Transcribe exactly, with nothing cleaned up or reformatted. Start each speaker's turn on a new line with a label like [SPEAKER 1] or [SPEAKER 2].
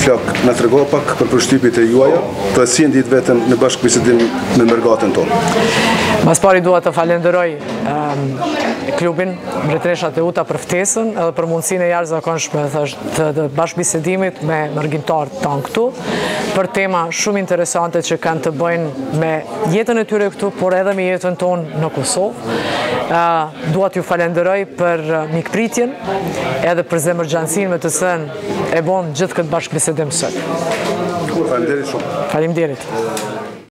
[SPEAKER 1] flak na trego pak për përshtypjet e juaja, pra si e ndit veten në bashkëbisedim me Mergatën tonë.
[SPEAKER 2] Mas pari dua të falenderoj um, klubin Mbretëreshat e Uta për ftesën edhe për mundësinë e jashtëzakonshme të, të bashkëbisedimit me mërgjimtarët tanë këtu, për tema shumë interesante që kanë të bëjnë me jetën e tyre këtu, por edhe me jetën tonë në Kosovë. Uh, dua t'ju falenderoj për uh, mikpritjen edhe për zemërgjansinë me të thënë e bon gjithë këtë bashkëbisedim sot.
[SPEAKER 1] Faleminderit shumë.
[SPEAKER 2] Faleminderit.